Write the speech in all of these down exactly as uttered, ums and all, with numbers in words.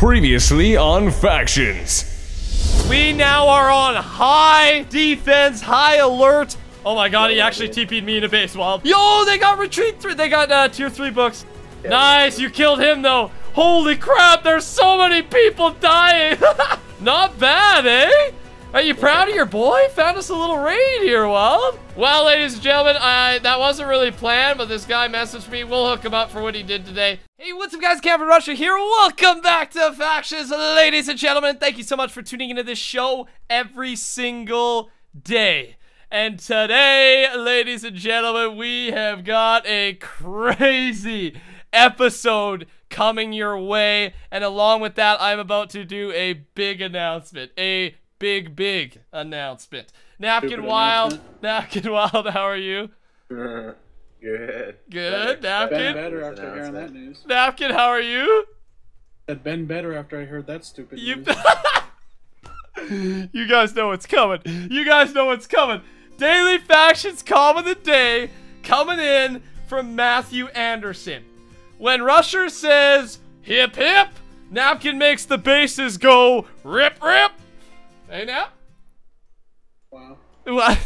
Previously on Factions. We now are on high defense, high alert. Oh my god, he actually T P'd me in a base wall. Yo, they got retreat three. They got uh, tier three books. Yeah. Nice, you killed him though. Holy crap, there's so many people dying. Not bad, eh? Are you proud of your boy? Found us a little raid here, Wild. Well, ladies and gentlemen, I, that wasn't really planned, but this guy messaged me. We'll hook him up for what he did today. Hey, what's up, guys? TheCampingRusher here. Welcome back to Factions, ladies and gentlemen. Thank you so much for tuning into this show every single day. And today, ladies and gentlemen, we have got a crazy episode coming your way. And along with that, I'm about to do a big announcement. A big, big announcement. Napkin Stupid Wild. Announcement. Napkin Wild, how are you? Good. Good. Better. Napkin? Ben better after hearing that news. Napkin, how are you? Said Ben better after I heard that stupid you news. You guys know what's coming. You guys know what's coming. Daily Factions Calm of the Day coming in from Matthew Anderson. When Rusher says, hip hip, Napkin makes the bases go rip rip. Hey, Nap? Wow. What?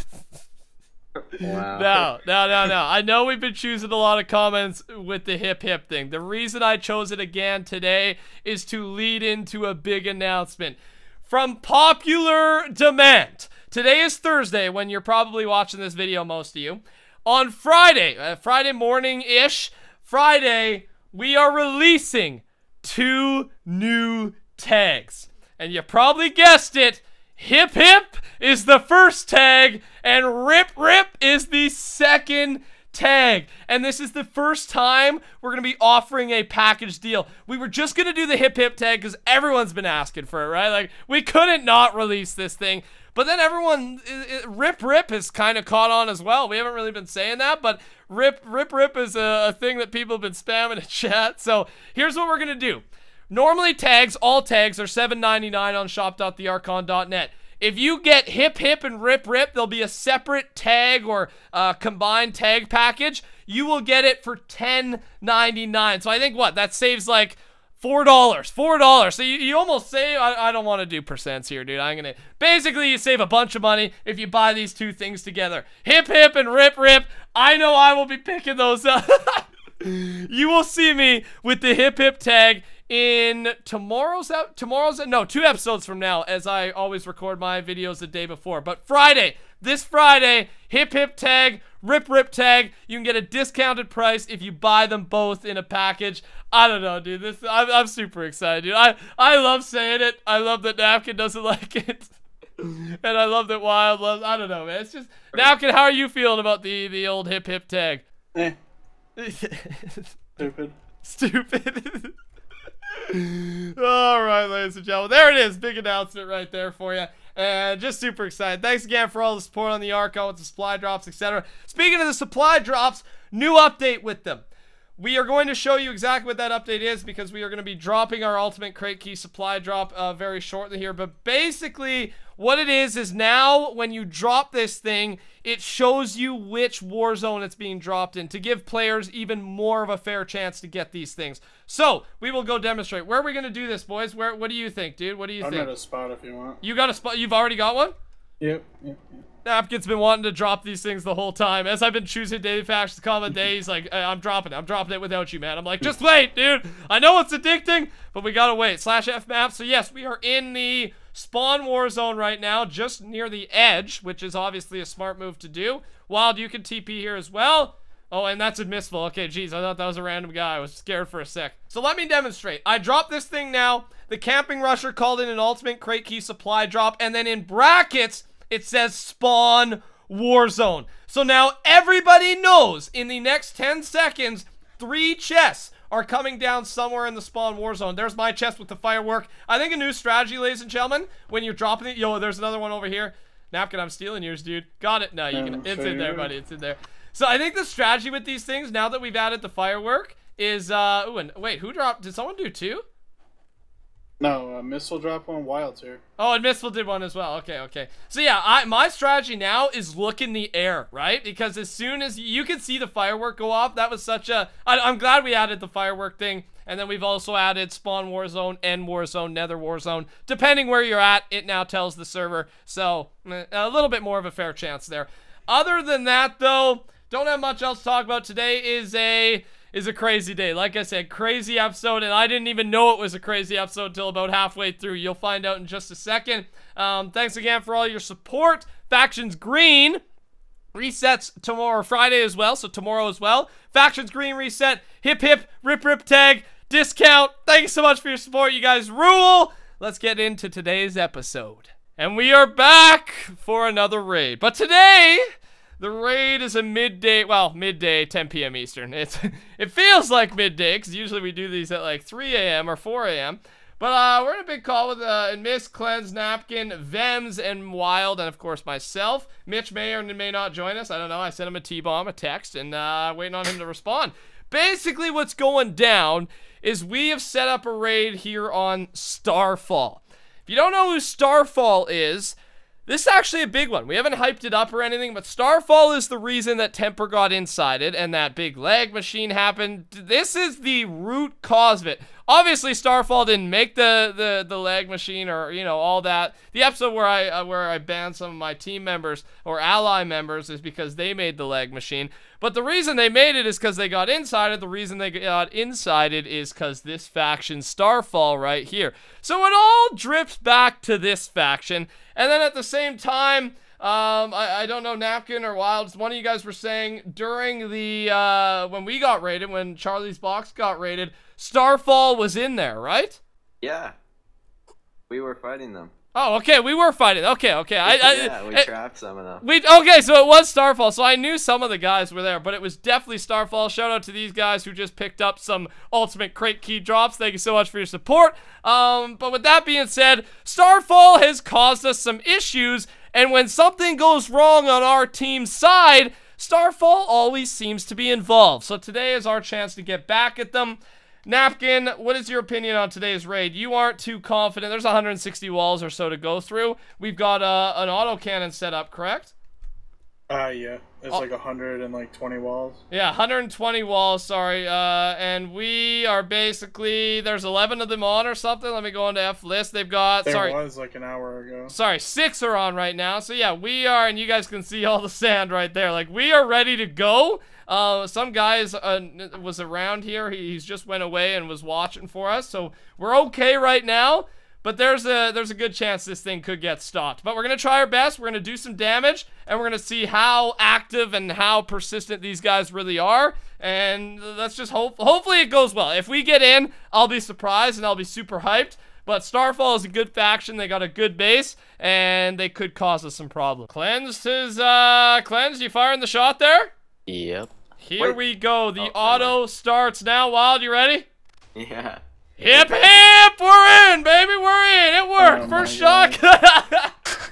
Wow. No, no, no, no. I know we've been choosing a lot of comments with the hip hip thing. The reason I chose it again today is to lead into a big announcement. From popular demand. Today is Thursday when you're probably watching this video, most of you. On Friday, uh, Friday morning-ish, Friday, we are releasing two new tags. And you probably guessed it. Hip hip is the first tag and rip rip is the second tag. And this is the first time we're going to be offering a package deal. We were just going to do the hip hip tag because everyone's been asking for it, right? Like, we couldn't not release this thing. But then everyone, it, it, rip rip has kind of caught on as well. We haven't really been saying that, but rip rip rip is a, a thing that people have been spamming in chat. So here's what we're going to do. Normally tags, all tags are seven ninety-nine on shop dot the archon dot net. If you get hip hip and rip rip, there'll be a separate tag or uh, combined tag package. You will get it for ten ninety-nine. So I think what? That saves like four dollars. four dollars. So you, you almost save, I, I don't want to do percents here, dude. I'm going to, basically you save a bunch of money if you buy these two things together. Hip hip and rip rip. I know I will be picking those up. You will see me with the hip hip tag in tomorrow's out tomorrow's no two episodes from now, as I always record my videos the day before. But Friday, this Friday, hip hip tag, rip rip tag, you can get a discounted price if you buy them both in a package. I don't know, dude. This I'm, I'm super excited, dude. I I love saying it. I love that Napkin doesn't like it, and I love that Wild loves. I don't know, man. It's just Napkin. How are you feeling about the the old hip hip tag? Eh. Stupid. Stupid. All right, ladies and gentlemen, there it is. Big announcement right there for you. And just super excited. Thanks again for all the support on the Archon with the supply drops, et cetera. Speaking of the supply drops, new update with them. We are going to show you exactly what that update is because we are going to be dropping our ultimate crate key supply drop uh, very shortly here. But basically, what it is is now when you drop this thing, it shows you which war zone it's being dropped in to give players even more of a fair chance to get these things. So we will go demonstrate. Where are we going to do this, boys? Where? What do you think, dude? What do you I'm think? at a spot if you want. You got a spot? You've already got one? Yep. Yep. yep. Napkin's been wanting to drop these things the whole time. As I've been choosing Daily Factions Common Day, he's like, I'm dropping it. I'm dropping it without you, man. I'm like, just wait, dude. I know it's addicting, but we gotta wait. Slash F map. So yes, we are in the spawn war zone right now, just near the edge, which is obviously a smart move to do. Wild, you can T P here as well. Oh, and that's admissible. Okay, geez, I thought that was a random guy. I was scared for a sec. So let me demonstrate. I dropped this thing now. The Camping Rusher called in an ultimate crate key supply drop, and then in brackets, it says spawn war zone. So now everybody knows in the next ten seconds, three chests are coming down somewhere in the spawn war zone. There's my chest with the firework. I think a new strategy, ladies and gentlemen, when you're dropping it. Yo, there's another one over here. Napkin, I'm stealing yours, dude. Got it. No, you can. It's in there, buddy. It's in there. So I think the strategy with these things, now that we've added the firework, is uh. Ooh, and wait, who dropped? Did someone do two? No, uh, Missile dropped one, Wild's here. Oh, and Missile did one as well. Okay, okay. So yeah, I my strategy now is look in the air, right? Because as soon as you can see the firework go off, that was such a... I, I'm glad we added the firework thing. And then we've also added Spawn Warzone, End Warzone, Nether Warzone. Depending where you're at, it now tells the server. So, a little bit more of a fair chance there. Other than that, though, don't have much else to talk about. Today is a... is a crazy day. Like I said, crazy episode, and I didn't even know it was a crazy episode until about halfway through. You'll find out in just a second. Um, thanks again for all your support. Factions Green resets tomorrow, Friday as well, so tomorrow as well. Factions Green reset. Hip hip, rip rip tag, discount. Thank you so much for your support. You guys rule. Let's get into today's episode. And we are back for another raid. But today... the raid is a midday, well, midday, ten p m Eastern. It's, it feels like midday, because usually we do these at like three a m or four a m But uh, we're in a big call with uh, Miss, Cleanse, Napkin, Vems, and Wild, and of course myself. Mitch may or may not join us. I don't know. I sent him a T-bomb, a text, and uh, waiting on him to respond. Basically, what's going down is we have set up a raid here on Starfall. If you don't know who Starfall is... this is actually a big one. We haven't hyped it up or anything, but Starfall is the reason that Temper got insided and that big lag machine happened. This is the root cause of it. Obviously, Starfall didn't make the the the lag machine or, you know, all that. The episode where I uh, where I banned some of my team members or ally members is because they made the lag machine. But the reason they made it is because they got insided. The reason they got insided is because this faction, Starfall, right here. So it all drips back to this faction. And then at the same time, um, I, I don't know, Napkin or Wild, one of you guys were saying during the, uh, when we got raided, when Charlie's Box got raided, Starfall was in there, right? Yeah. We were fighting them. Oh, okay, we were fighting. Okay, okay. I, I, yeah, we it, trapped some of them. We okay, so it was Starfall. So I knew some of the guys were there, but it was definitely Starfall. Shout out to these guys who just picked up some ultimate crate key drops. Thank you so much for your support. Um, but with that being said, Starfall has caused us some issues, and when something goes wrong on our team's side, Starfall always seems to be involved. So today is our chance to get back at them. Napkin, what is your opinion on today's raid? You aren't too confident. There's one hundred sixty walls or so to go through. We've got uh, an autocannon set up, correct? Uh, yeah. It's Oh. like a hundred and like twenty walls. Yeah, one hundred twenty walls, sorry. Uh, and we are basically, there's eleven of them on or something. Let me go into F list. They've got, There sorry. was like an hour ago. Sorry, six are on right now. So yeah, we are, and you guys can see all the sand right there. Like, we are ready to go. Uh, some guys uh, was around here. He, he's just went away and was watching for us. So we're okay right now. But there's a there's a good chance this thing could get stopped. But we're going to try our best. We're going to do some damage. And we're going to see how active and how persistent these guys really are. And let's just hope. Hopefully it goes well. If we get in, I'll be surprised and I'll be super hyped. But Starfall is a good faction. They got a good base. And they could cause us some problems. Cleansed his, uh, Cleansed, you firing the shot there? Yep. Here Wait. we go. The Oh, auto starts now. Wild, you ready? Yeah. Hip hip! We're in, baby. We're in. It worked. Oh First my shot.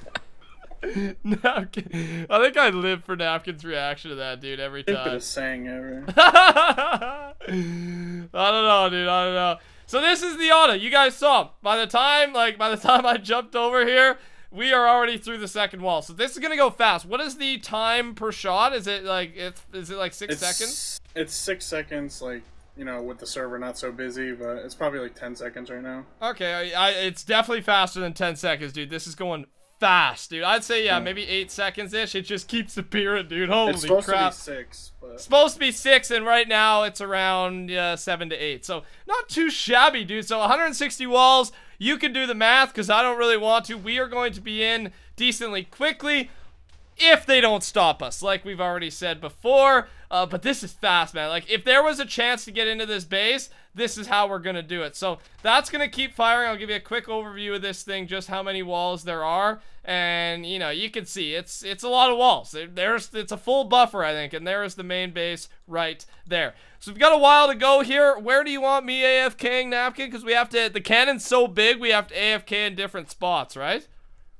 Napkin. I think I live for Napkin's reaction to that, dude, every time. Stupidest saying ever. I don't know, dude. I don't know. So this is the auto. You guys saw. By the time, like, by the time I jumped over here, we are already through the second wall. So this is gonna go fast. What is the time per shot? Is it like it's is it like six it's, seconds? It's six seconds, like, you know, with the server not so busy, but it's probably like ten seconds right now. Okay, I, I, it's definitely faster than ten seconds, dude. This is going fast, dude. I'd say, yeah, maybe eight seconds-ish. It just keeps appearing, dude. Holy It's supposed crap. to be six, but... Supposed to be six, and right now it's around uh, seven to eight. So, not too shabby, dude. So, one hundred sixty walls. You can do the math, because I don't really want to. We are going to be in decently quickly if they don't stop us, like we've already said before. Uh, but this is fast, man. Like, if there was a chance to get into this base, this is how we're going to do it. So, that's going to keep firing. I'll give you a quick overview of this thing, just how many walls there are. And, you know, you can see, it's it's a lot of walls. There's It's a full buffer, I think, and there is the main base right there. So, we've got a while to go here. Where do you want me AFKing, Napkin? Because we have to, the cannon's so big, we have to A F K in different spots, right?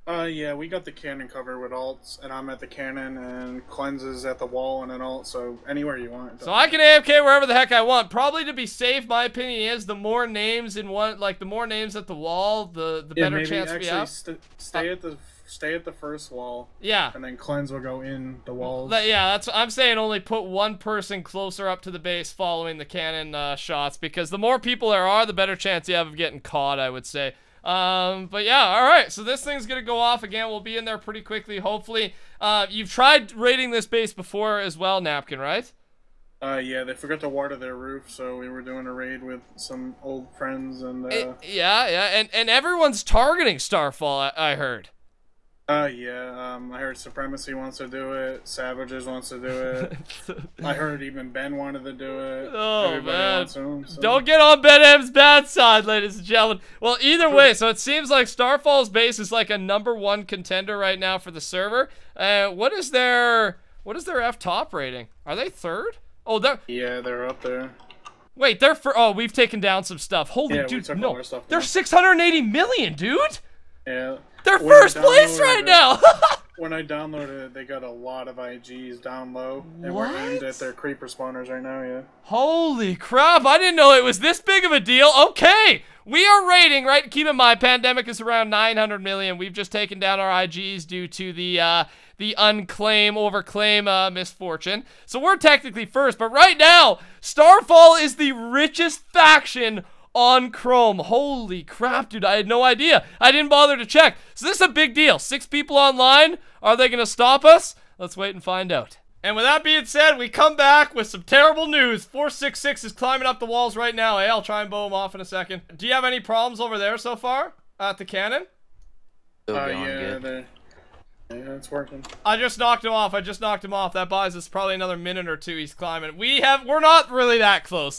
Uh, yeah, we got the cannon covered with alts, and I'm at the cannon, and Cleanse is at the wall and an alt, so anywhere you want. So I can A F K wherever the heck I want. Probably to be safe, my opinion is the more names in one, like the more names at the wall, the the yeah, better maybe chance we actually have. St stay uh, at the stay at the first wall. Yeah. And then Cleanse will go in the walls. That, yeah, that's I'm saying. Only put one person closer up to the base following the cannon uh, shots, because the more people there are, the better chance you have of getting caught, I would say. Um, but yeah, all right. So this thing's gonna go off again. We'll be in there pretty quickly, hopefully. Uh, you've tried raiding this base before as well, Napkin, right? Uh, yeah, they forgot to water their roof, so we were doing a raid with some old friends and. Uh, It, yeah, yeah, and and everyone's targeting Starfall. I, I heard. Uh, yeah. Um, I heard Supremacy wants to do it. Savages wants to do it. I heard even Ben wanted to do it. Oh, Everybody man. wants to, so. Don't get on Ben M's bad side, ladies and gentlemen. Well, either way, so it seems like Starfall's base is like a number one contender right now for the server. Uh, what is their what is their F top rating? Are they third? Oh, they're Yeah, they're up there. wait, they're for oh, we've taken down some stuff. Holy Yeah, we dude, took all no, our stuff they're down. six hundred eighty million, dude. Yeah. They're When I first place right downloaded it- now. When I downloaded it, they got a lot of I Gs down low, and What? we're aimed at their creeper spawners right now. Yeah. Holy crap, I didn't know it was this big of a deal. Okay, we are rating, right? Keep in mind, Pandemic is around nine hundred million. We've just taken down our I Gs due to the uh, the unclaim, overclaim uh, misfortune. So we're technically first, but right now, Starfall is the richest faction on Chrome. Holy crap, dude, I had no idea. I didn't bother to check. So this is a big deal. Six people online. Are they going to stop us? Let's wait and find out. And with that being said, we come back with some terrible news. four six six is climbing up the walls right now. Hey, I'll try and bow him off in a second. Do you have any problems over there so far at the cannon? Still Uh, going yeah, good. they're- yeah, it's working. I just knocked him off. I just knocked him off. That buys us probably another minute or two. He's climbing. We have, we're not really that close.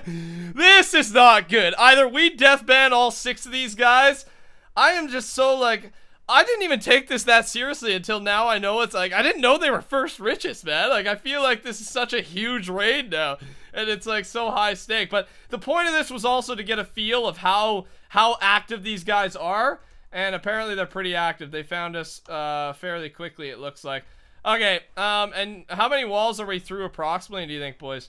This is not good. Either we death ban all six of these guys. I am just so like, I didn't even take this that seriously until now. I know it's like, I didn't know they were first richest, man. Like, I feel like this is such a huge raid now. And it's like so high stake. But the point of this was also to get a feel of how, how active these guys are. And apparently they're pretty active. They found us uh, fairly quickly, it looks like. Okay, um, and how many walls are we through approximately, do you think, boys?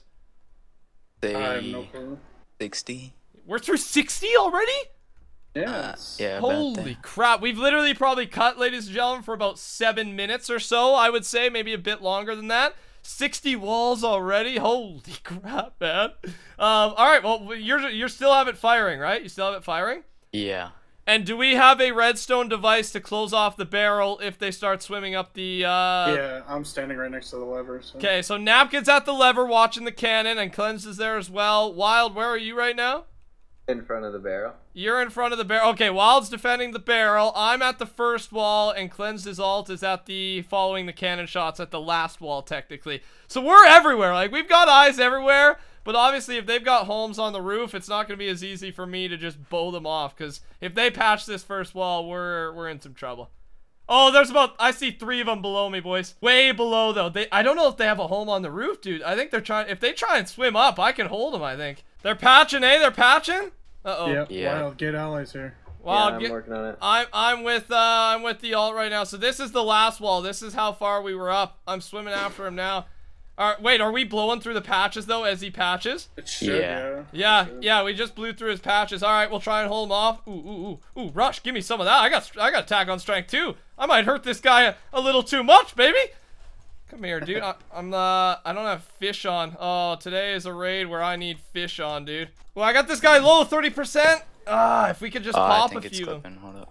Say I have no clue. sixty. We're through sixty already? Yeah. Uh, it's- yeah, about Holy that. crap. We've literally probably cut, ladies and gentlemen, for about seven minutes or so, I would say. Maybe a bit longer than that. sixty walls already? Holy crap, man. Um, alright, well, you're, you're still have it firing, right? You still have it firing? Yeah. And do we have a redstone device to close off the barrel if they start swimming up the, uh... Yeah, I'm standing right next to the lever. So. Okay, so Napkin's at the lever watching the cannon, and Cleanse is there as well. Wild, where are you right now? In front of the barrel. You're in front of the barrel. Okay, Wild's defending the barrel. I'm at the first wall, and Cleanse's ult is at the, following the cannon shots at the last wall, technically. So we're everywhere. Like, we've got eyes everywhere. But obviously, if they've got homes on the roof, it's not going to be as easy for me to just bow them off. Because if they patch this first wall, we're we're in some trouble. Oh, there's about, I see three of them below me, boys. Way below, though. They, I don't know if they have a home on the roof, dude. I think they're trying, if they try and swim up, I can hold them, I think. They're patching, eh? They're patching? Uh-oh. Yep. Yeah. Wild, get allies here. Wow, yeah, I'm get- working on it. I'm I'm with uh I'm with the alt right now. So this is the last wall. This is how far we were up. I'm swimming after him now. All right, wait, are we blowing through the patches though as he patches? It should, Yeah. yeah. Yeah, It should. yeah, we just blew through his patches. All right, we'll try and hold him off. Ooh, ooh, ooh, ooh, Rush, give me some of that. I got I got attack on strength too. I might hurt this guy a, a little too much, baby. Come here, dude. I, I'm uh I don't have fish on. Oh, today is a raid where I need fish on, dude. Well, I got this guy low, thirty percent. Ah, if we could just Oh, I pop think a it's few of them. clipping. Hold up.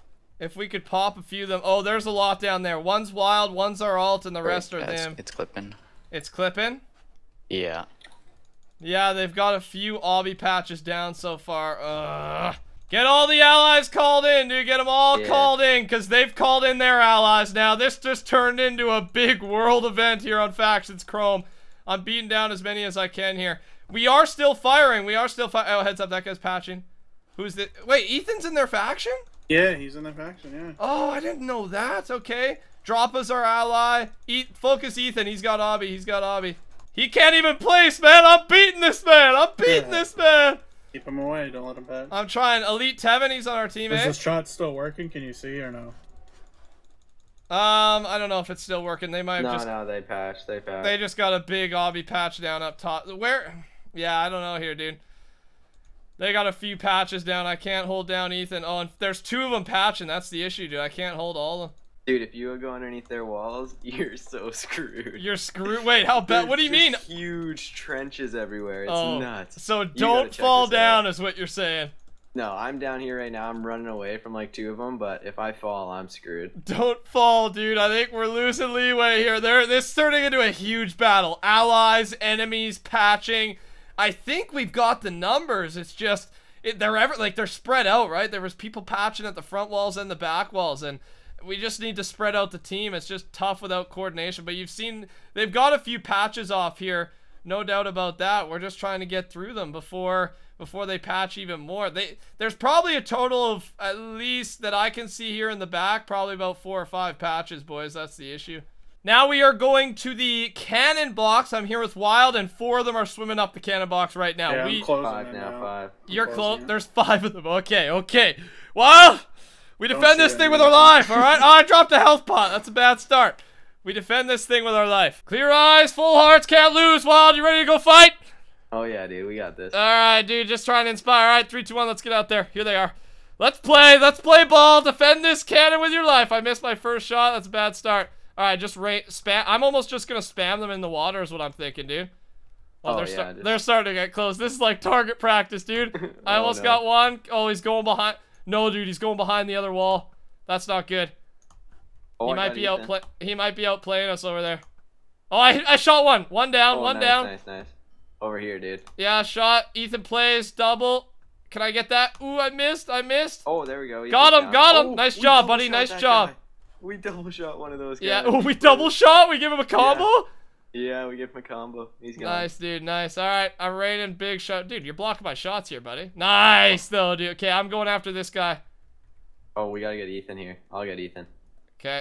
If we could pop a few of them. Oh, there's a lot down there. One's wild, one's our alt, and the rest Wait, are yeah, it's, them. it's clipping. It's clipping. Yeah. Yeah, they've got a few obby patches down so far. Ugh. Get all the allies called in, dude. Get them all Yeah. called in, because they've called in their allies now. This just turned into a big world event here on Factions Chrome. I'm beating down as many as I can here. We are still firing. We are still firing. Oh, heads up, that guy's patching. Who's the... Wait, Ethan's in their faction? Yeah, he's in the faction, yeah. Oh, I didn't know that. Okay. Droppa's our ally. E Focus Ethan. He's got obby. He's got obby. He can't even place, man. I'm beating this man. I'm beating Yeah. this man. Keep him away, don't let him pass. I'm trying. Elite Tevin, he's on our team, Is eh? the shot still working? Can you see or no? Um, I don't know if it's still working. They might have No, just... no, they patched. They patched. They just got a big obby patch down up top. Where? Yeah, I don't know here, dude. They got a few patches down. I can't hold down Ethan. Oh, and there's two of them patching. That's the issue, dude. I can't hold all of them. Dude, if you go underneath their walls, you're so screwed. You're screwed. Wait, how bad? What do you mean? Huge trenches everywhere. It's oh, nuts. So You don't gotta check fall this down out. is what you're saying. No, I'm down here right now. I'm running away from like two of them, but if I fall, I'm screwed. Don't fall, dude. I think we're losing leeway here. They're, this is turning into a huge battle. Allies, enemies, patching. I think we've got the numbers. It's just, it, they're ever, like, they're spread out, right? There was people patching at the front walls and the back walls, and we just need to spread out the team. It's just tough without coordination, but you've seen, they've got a few patches off here. No doubt about that. We're just trying to get through them before before they patch even more. They there's probably a total of, at least that I can see here in the back, probably about four or five patches, boys. That's the issue. Now we are going to the cannon box. I'm here with Wild, and four of them are swimming up the cannon box right now. Yeah, we, I'm closing Five it now, now. five. You're closing close. it. There's five of them. Okay, okay. Wild, we Don't defend see this it thing with anymore. our life, all right? Oh, I dropped a health pot. That's a bad start. We defend this thing with our life. Clear eyes, full hearts, can't lose. Wild, you ready to go fight? Oh yeah, dude, we got this. Alright, dude, just trying to inspire. Alright, three, two, one, let's get out there. Here they are. Let's play, let's play ball. Defend this cannon with your life. I missed my first shot. That's a bad start. Alright, just rate, spam. I'm almost just gonna spam them in the water is what I'm thinking, dude. Oh, Oh, they're, yeah, start just- they're starting to get close. This is like target practice, dude. I Oh, almost no. got one. Oh, he's going behind. No, dude, he's going behind the other wall. That's not good. Oh, He I might got be Ethan. outplay. He might be outplaying us over there. Oh, I I shot one. One down. Oh, one nice, down. Nice, nice. Over here, dude. Yeah, shot. Ethan plays double. Can I get that? Ooh, I missed. I missed. Oh, there we go. Got Ethan's him, down. got him. Oh, Nice we job, double buddy. shot Nice that job. guy. We double shot one of those guys. Yeah. Oh, we double shot. We give him a combo. Yeah, we give him a combo. He's gone. Nice, dude. Nice. All right, I'm raining big shot. Dude, you're blocking my shots here, buddy. Nice, though, dude. Okay, I'm going after this guy. Oh, we gotta get Ethan here. I'll get Ethan. Okay.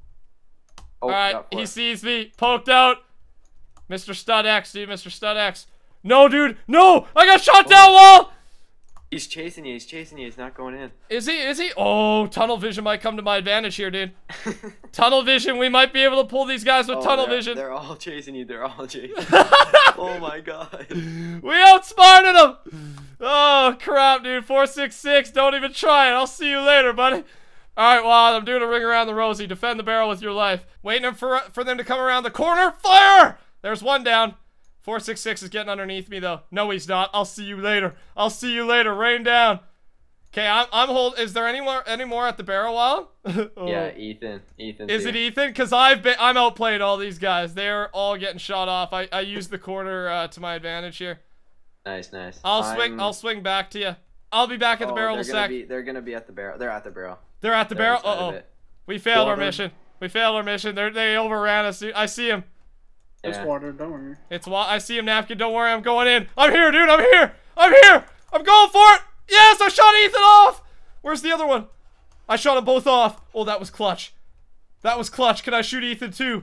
Oh, All right, got four. he sees me. Poked out. Mister Stud X, dude. Mister Stud X. No, dude. No, I got shot down wall. He's chasing you. He's chasing you. He's not going in. Is he? Is he? Oh, tunnel vision might come to my advantage here, dude. Tunnel vision. We might be able to pull these guys with Oh, tunnel they're- vision. They're all chasing you. They're all chasing you. Oh my god. We outsmarted them. Oh, crap, dude. four six six. Don't even try it. I'll see you later, buddy. All right, well, I'm doing a ring around the rosy. Defend the barrel with your life. Waiting for, for them to come around the corner. Fire! There's one down. four six six is getting underneath me, though. No, he's not. I'll see you later. I'll see you later. Rain down. Okay, I'm, I'm hold. Is there any more, any more at the barrel wall? Oh. Yeah, Ethan. Ethan. Is it Ethan? Because I've been, I'm outplayed all these guys. They're all getting shot off. I, I used the corner uh, to my advantage here. Nice, nice. I'll swing. I'm- I'll swing back to you. I'll be back at the Oh, barrel in they're a gonna sec. be. They're gonna be at the barrel. They're at the barrel. They're at the They're barrel. inside Uh of oh. it. We failed our Water. mission. We failed our mission. They they overran us. Dude. I see him. It's Yeah. water, don't worry. It's wa I see him, napkin. Don't worry. I'm going in. I'm here, dude. I'm here. I'm here. I'm going for it. Yes, I shot Ethan off. Where's the other one? I shot them both off. Oh, that was clutch. That was clutch. Can I shoot Ethan too?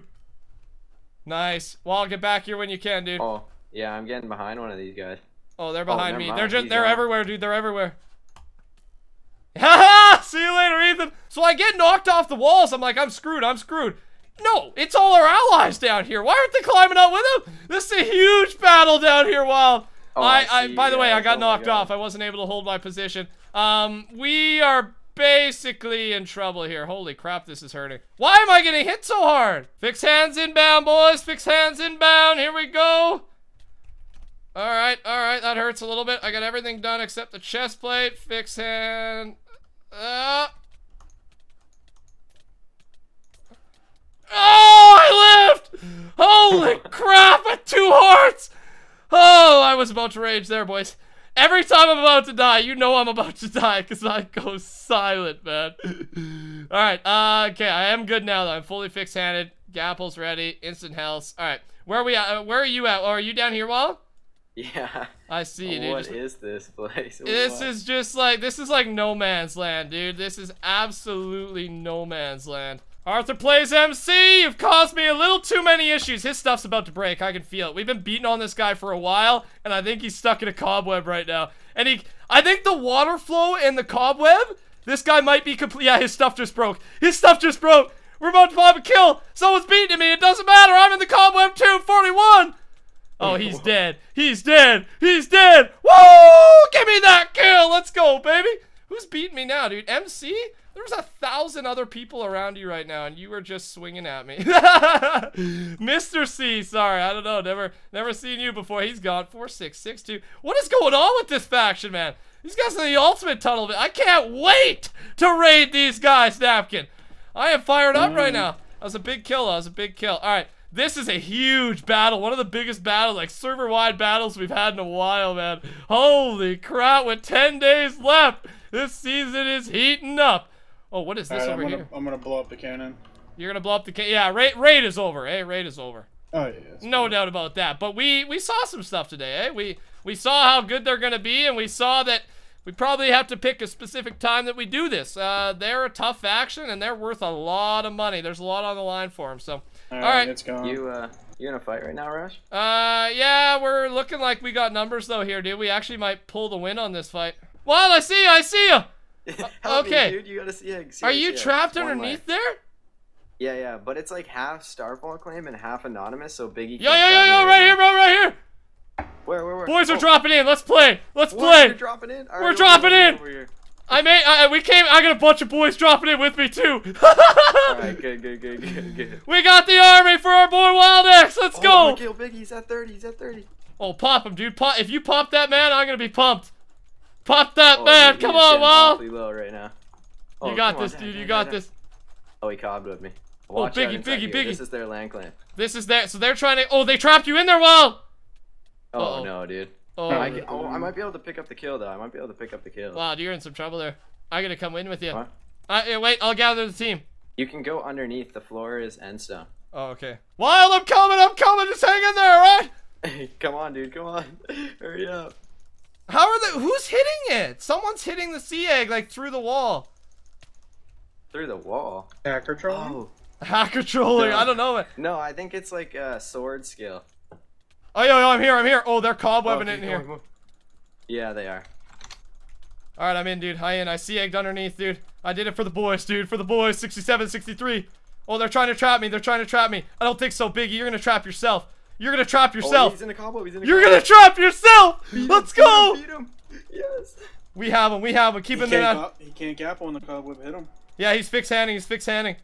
Nice. Well, I'll get back here when you can, dude. Oh, yeah. I'm getting behind one of these guys. Oh, they're behind never me. mind. They're just He's they're gone. everywhere, dude. They're everywhere. Haha! See you later, Ethan. So I get knocked off the walls. I'm like, I'm screwed. I'm screwed. No, it's all our allies down here. Why aren't they climbing out with them? This is a huge battle down here, Wild. Oh, I, I I, see, by the way, yeah, I got oh my knocked God. off. I wasn't able to hold my position. Um, we are basically in trouble here. Holy crap, this is hurting. Why am I getting hit so hard? Fix hands inbound, boys. Fix hands inbound. Here we go. All right, all right. That hurts a little bit. I got everything done except the chest plate. Fix hand. Uh. Oh, I lived! Holy crap, at two hearts! Oh, I was about to rage there, boys. Every time I'm about to die, you know I'm about to die because I go silent, man. Alright, uh, okay, I am good now, though. I'm fully fixed-handed. Gapple's ready. Instant health. Alright, where are we at? Uh, where are you at? Oh, are you down here, Wall? Yeah. I see you, dude. What Just- is this place? This What? is just like, this is like no man's land, dude. This is absolutely no man's land. Arthur plays M C. You've caused me a little too many issues. His stuff's about to break. I can feel it. We've been beating on this guy for a while, and I think he's stuck in a cobweb right now. And he, I think the water flow and the cobweb, this guy might be complete. Yeah, his stuff just broke. His stuff just broke. We're about to pop a kill. Someone's beating me. It doesn't matter. I'm in the cobweb too. forty-one. Oh, he's dead. He's dead. He's dead. Woo! Give me that kill. Let's go, baby. Who's beating me now, dude? M C? There's a thousand other people around you right now, and you were just swinging at me. Mister C, sorry. I don't know. Never never seen you before. He's gone. four six six two. What is going on with this faction, man? These guys are the ultimate tunnel. I can't wait to raid these guys, Napkin. I am fired up right now. That was a big kill. That was a big kill. All right. This is a huge battle. One of the biggest battles, like server-wide battles we've had in a while, man. Holy crap, with ten days left. This season is heating up. Oh, what is this right, over I'm gonna, here? I'm gonna blow up the cannon. You're gonna blow up the cannon? Yeah, raid, raid is over, eh? Raid is over. Oh, yeah. No cool. doubt about that. But we, we saw some stuff today, eh? We, we saw how good they're gonna be, and we saw that we probably have to pick a specific time that we do this. Uh, they're a tough faction, and they're worth a lot of money. There's a lot on the line for them, so... All All right, right. it's gone. You uh, you in a fight right now, Rush? Uh, yeah, we're looking like we got numbers though here, dude. We actually might pull the win on this fight. Well, I see you, I see you. Help okay. me, dude. You gotta see. Yeah, see Are it, you see it. trapped It's one underneath way. there? Yeah, yeah, but it's like half Starfall Claim and half Anonymous, so Biggie. Yo, can't yo, yo, grab me yo, right here, now. bro, right here. Where, where, where? Boys are Oh, dropping in. Let's play. Let's what? play. You're dropping in. All We're right, dropping over here, in. over here. I made. I, we came. I got a bunch of boys dropping in with me too. All right, good, good, good, good, good. We got the army for our boy Wild X. Let's Oh, go. kill Biggie. He's at thirty. He's at thirty. Oh, pop him, dude. Pop. If you pop that man, I'm gonna be pumped. Pop that Oh, man. dude, Come he's on, getting Wild. awfully low right now. You Oh, got come on, this, down, dude. down, You down, got down. this. Oh, he cobbed with me. Oh, Watch out Biggie, inside Biggie, here. Biggie. This is their land claim. This is that. So they're trying to. Oh, they trapped you in there, Wild. Oh Uh-oh. no, dude. Oh, I, can- oh, I might be able to pick up the kill though. I might be able to pick up the kill. wow, you're in some trouble there. I gotta come in with you. What? Uh, yeah, wait, I'll gather the team. You can go underneath. The floor is end stone. Oh, okay. Wild, I'm coming, I'm coming. Just hang in there, all right? Come on, dude. Come on. Hurry up. How are they? Who's hitting it? Someone's hitting the sea egg like through the wall. Through the wall. Hacker trolling? Oh. Hacker trolling. No. I don't know. No, I think it's like a sword skill. Oh, yo, yo, I'm here, I'm here. Oh, they're cobwebbing Oh, it in keep here. going, go. Yeah, they are. All right, I'm in, dude. I in. I sea egged underneath, dude. I did it for the boys, dude. For the boys. sixty-seven, sixty-three. Oh, they're trying to trap me. They're trying to trap me. I don't think so, Biggie. You're gonna trap yourself. You're gonna trap Oh, yourself. he's in a combo. He's in a You're combo. gonna trap yourself. Beat him, Let's beat him, go. beat him. Yes. We have him. We have him. Keep He him there. can't, go- he can't gap when the cobweb hit him. Yeah, he's fixed handing. He's fixed handing.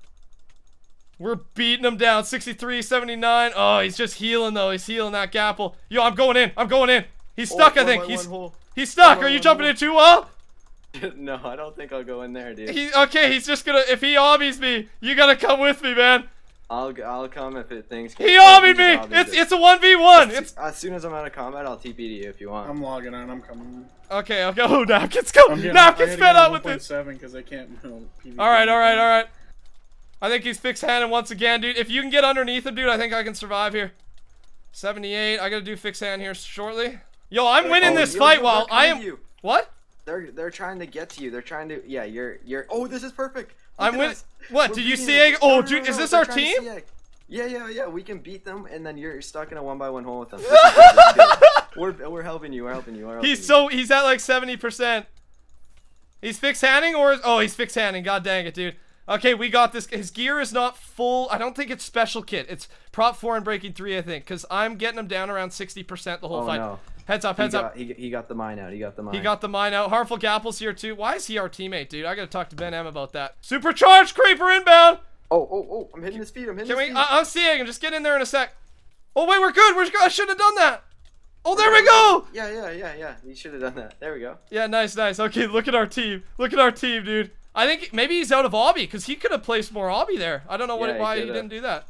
We're beating him down. sixty-three, seventy-nine. Oh, he's just healing though. He's healing that gapple. Yo, I'm going in. I'm going in. He's stuck, Oh, I think. one, He's one hole. he's stuck. one, Are you one, jumping one. in too, well? No, I don't think I'll go in there, dude. He okay. He's just gonna. If he obbies me, you gotta come with me, man. I'll I'll come if it things. He obbied me. It's it's a one v one. As, It's as soon as I'm out of combat, I'll T P to you if you want. I'm logging on. I'm coming. okay. Okay. Oh, Napkins, go. I'm getting, Napkins fed up with this. seven because I can't. No, P V P. All right. All right. All right. I think he's fixed handing once again, dude. If you can get underneath him, dude, I think I can survive here. seventy-eight. I gotta do fixed hand here shortly. Yo, I'm winning Oh, this yo, fight yo, while they're I coming am. to you. What? They're they're trying to get to you. They're trying to. Yeah, you're you're. Oh, this is perfect. Look I'm at winning. us. What? We're Did you beating see? them. Egg? Oh, No, no, dude, no, is no, this they're our trying to team? see egg. Yeah, yeah, yeah. We can beat them, and then you're stuck in a one by one hole with them. This is good, this is good. We're we're helping you. We're helping you. We're helping He's you. so he's at like seventy percent. He's fixed handing or oh he's fixed handing. God dang it, dude. Okay, we got this. His gear is not full. I don't think it's special kit. It's prop four and breaking three, I think, because I'm getting him down around sixty percent the whole Oh fight. no. Heads up, He heads got, up. he, he got the mine out. He got the mine. He got the mine out. Harmful Gapple's here too. Why is he our teammate, dude? I gotta talk to Ben M about that. Supercharged creeper inbound. Oh, oh, oh! I'm hitting his feet. I'm hitting Can his we? feet. I, I'm seeing him. Just get in there in a sec. Oh wait, we're good. We're good. I should have done that. Oh, there we go. Yeah, yeah, yeah, yeah. You should have done that. There we go. Yeah, nice, nice. Okay, look at our team. Look at our team, dude. I think maybe he's out of obby because he could have placed more obby there. I don't know what Yeah, he why he could've. didn't do that.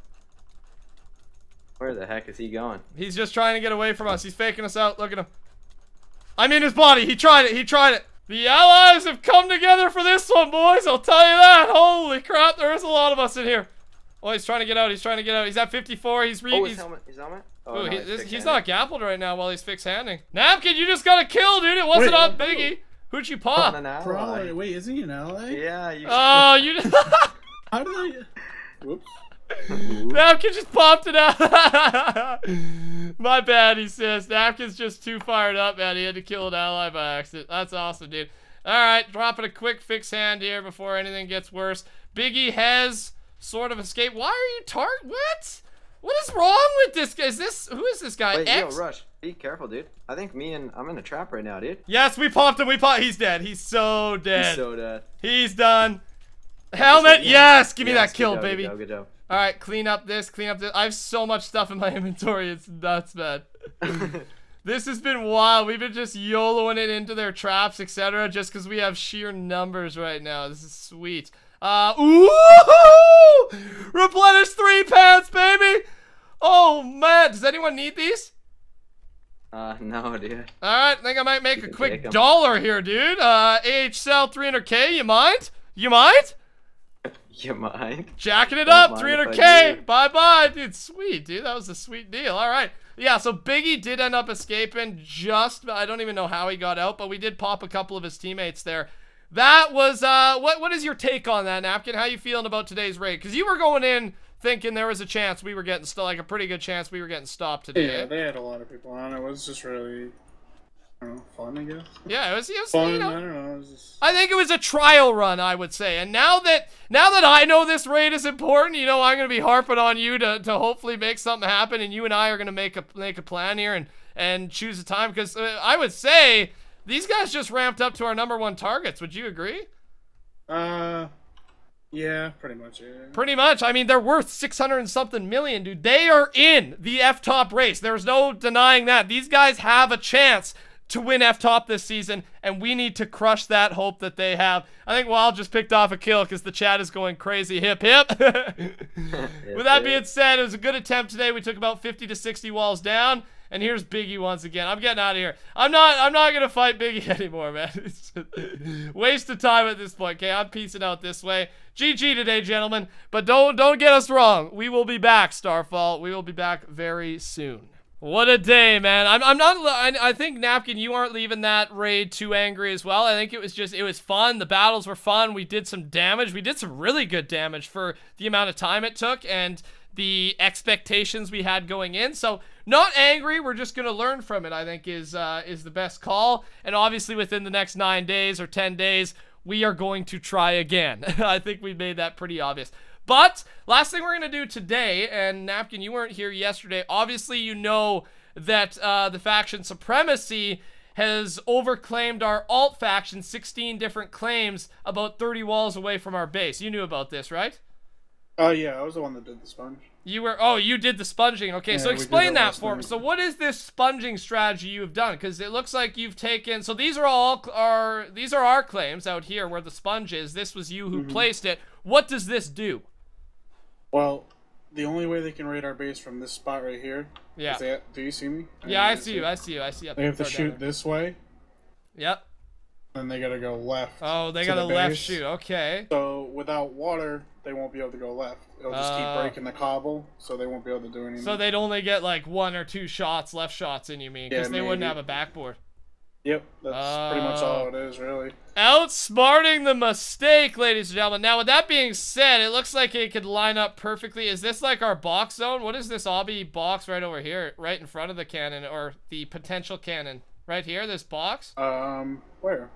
Where the heck is he going? He's just trying to get away from us. He's faking us out. Look at him. I'm in his body. He tried it. He tried it. The allies have come together for this one, boys. I'll tell you that. Holy crap, there is a lot of us in here. Oh, he's trying to get out. He's trying to get out. He's at fifty-four. He's re. Oh, his he's, helmet. His helmet. Oh, Ooh, no, he, it's this, fixed he's handed. not gappled right now while he's fixed handing. Napkin, you just got a kill, dude. It wasn't Wait, on oh. Biggie. Who'd you On pop? an ally. Probably. Wait, isn't he an ally? Yeah, you. Oh, you. How did I? Whoops. Napkin just popped it out. My bad, he says. Napkin's just too fired up, man. He had to kill an ally by accident. That's awesome, dude. All right, dropping a quick fix hand here before anything gets worse. Biggie has sort of escape. Why are you tar- What? What is wrong with this guy? Is this, who is this guy? Wait, X? yo, Rush, be careful, dude. I think me and, I'm in a trap right now, dude. Yes, we popped him, we popped, he's dead. He's so dead. He's so dead. He's done. Helmet, yes! Give me yes, that kill, good job, baby. Good job, good job. Alright, clean up this, clean up this. I have so much stuff in my inventory, it's nuts, man. This has been wild. We've been just YOLOing it into their traps, et cetera, just because we have sheer numbers right now. This is sweet. Uh, ooh! Replenish three pants, baby! Oh, man. Does anyone need these? Uh, no, dude. Alright, I think I might make You a can quick take 'em. dollar here, dude. Uh, A H Cell three hundred K, you mind? You mind? You mind? Jacking it Don't up, mind three if hundred I K. do. Bye-bye, dude. Sweet, dude. That was a sweet deal. All right. Yeah, so Biggie did end up escaping just, I don't even know how he got out, but we did pop a couple of his teammates there. That was, uh, what, what is your take on that, Napkin? How you feeling about today's raid? Because you were going in thinking there was a chance we were getting, st like a pretty good chance we were getting stopped today. Yeah, they had a lot of people on. It was just really, I don't know, fun, I guess. Yeah, it was, it was Fun, you know, I don't know. It was just... I think it was a trial run, I would say. And now that now that I know this raid is important, you know, I'm gonna be harping on you to, to hopefully make something happen, and you and I are gonna make a make a plan here and and choose a time, because uh, I would say these guys just ramped up to our number one targets. Would you agree? Uh, yeah, pretty much. Yeah. Pretty much. I mean, they're worth six hundred and something million, dude. They are in the F-top race. There's no denying that. These guys have a chance to win F-top this season, and we need to crush that hope that they have. I think Wild just picked off a kill because the chat is going crazy. Hip, hip. With that being said, it was a good attempt today. We took about fifty to sixty walls down, and here's Biggie once again. I'm getting out of here. I'm not I'm not gonna fight Biggie anymore, man. It's just waste of time at this point. Okay, I'm peacing out this way. G G today, gentlemen. But don't don't get us wrong. We will be back, Starfall. We will be back very soon. What a day, man. I'm, I'm not, I, I think, Napkin, you aren't leaving that raid too angry as well. I think it was just, it was fun. The battles were fun. We did some damage. We did some really good damage for the amount of time it took and the expectations we had going in. So, not angry. We're just going to learn from it, I think, is, uh, is the best call. And obviously, within the next nine days or ten days, we are going to try again. I think we made that pretty obvious. But, last thing we're going to do today, and Napkin, you weren't here yesterday, obviously you know that uh, the faction Supremacy has overclaimed our alt faction, sixteen different claims, about thirty walls away from our base. You knew about this, right? Oh, yeah, I was the one that did the sponge. You were, oh, you did the sponging. Okay, Yeah, so we did explain that that last for me. night. So what is this sponging strategy you have done? Because it looks like you've taken, so these are all our, these are our claims out here where the sponge is. This was you who Mm-hmm. placed it. What does this do? Well, the only way they can raid our base from this spot right here. Yeah. Is they, do you see me? Yeah, I you see you. I see you. I see you. up They have to far down shoot there. this way, Yep. then they gotta go left. Oh, they to got a the left base. shoot. Okay. So without water, they won't be able to go left. It'll just Oh. keep breaking the cobble, so they won't be able to do anything. So they'd only get like one or two shots, left shots in, you mean? Because Yeah, they wouldn't maybe. have a backboard. Yep, that's pretty much Oh. all it is, really. Outsmarting the mistake, ladies and gentlemen. Now, with that being said, it looks like it could line up perfectly. Is this like our box zone? What is this obby box right over here, right in front of the cannon, or the potential cannon? Right here, this box? Um, where?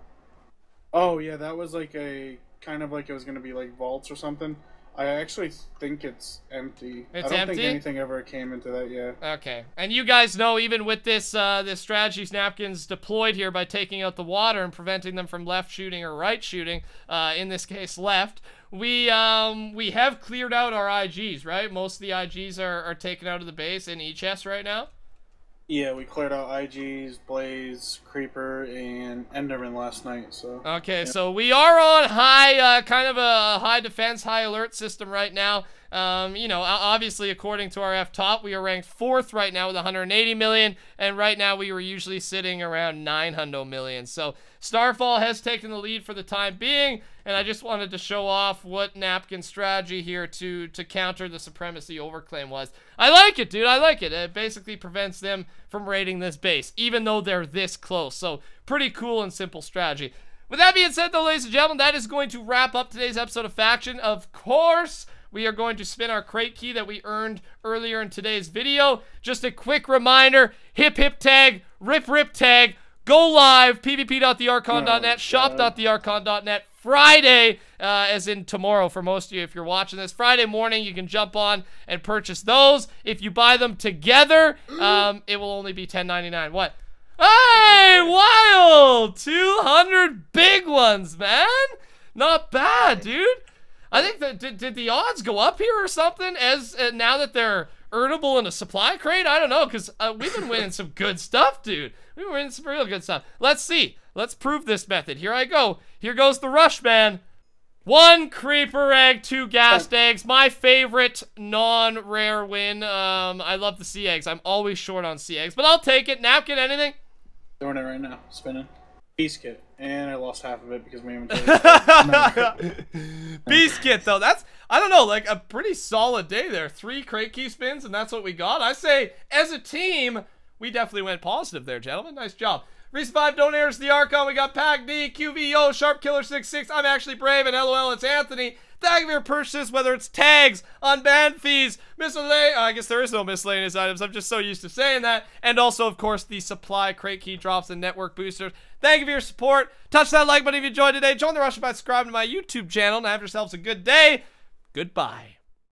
Oh, yeah, that was like a, kind of like it was going to be like vaults or something. I actually think it's empty. It's I don't empty? think anything ever came into that yet. Okay. And you guys know, even with this uh, this strategy Napkins deployed here by taking out the water and preventing them from left shooting or right shooting, uh, in this case left, we um, we have cleared out our I Gs, right? Most of the I Gs are, are taken out of the base in E chest right now. Yeah, we cleared out I Gs, Blaze, Creeper, and Enderman last night, so... Okay, so we are on high, uh, kind of a high defense, high alert system right now. Um, you know, o- obviously, according to our F-top, we are ranked fourth right now with one hundred eighty million, and right now we were usually sitting around nine hundred million. So Starfall has taken the lead for the time being, and I just wanted to show off what Napkin's strategy here to to counter the Supremacy overclaim was. I like it, dude. I like it. It basically prevents them from raiding this base, even though they're this close. So pretty cool and simple strategy. With that being said, though, ladies and gentlemen, that is going to wrap up today's episode of Faction. Of course, we are going to spin our crate key that we earned earlier in today's video. Just a quick reminder, hip hip tag, rip rip tag, Go live, p v p dot the archon dot net, Oh, shop dot the archon dot net. Friday, uh, as in tomorrow for most of you if you're watching this. Friday morning, you can jump on and purchase those. If you buy them together, um, it will only be ten ninety-nine. What? Hey, wild! two hundred big ones, man! Not bad, dude. I think that, did, did the odds go up here or something as uh, now that they're earnable in a supply crate? I don't know, because uh, we've been winning some good stuff, dude. We've been winning some real good stuff. Let's see. Let's prove this method. Here I go. Here goes the rush, man. One creeper egg, two gassed eggs. My favorite non-rare win. Um, I love the sea eggs. I'm always short on sea eggs, but I'll take it. Napkin, anything? Doing it right now. Spinning. Beast kit. And I lost half of it because my inventory. Beast kit, though. That's, I don't know, like a pretty solid day there. Three crate key spins, and that's what we got. I say, as a team, we definitely went positive there, gentlemen. Nice job. Reese five donators to the Archon. We got Pac D, Q V O, Sharp Killer six six. I'm actually brave, and LOL, it's Anthony. Thank you for your purchases, whether it's tags, unbanned fees, miscellaneous. Uh, I guess there is no miscellaneous items. I'm just so used to saying that. And also, of course, the supply crate key drops and network boosters. Thank you for your support. Touch that like button if you enjoyed today. Join the rush by subscribing to my YouTube channel, and have yourselves a good day. Goodbye.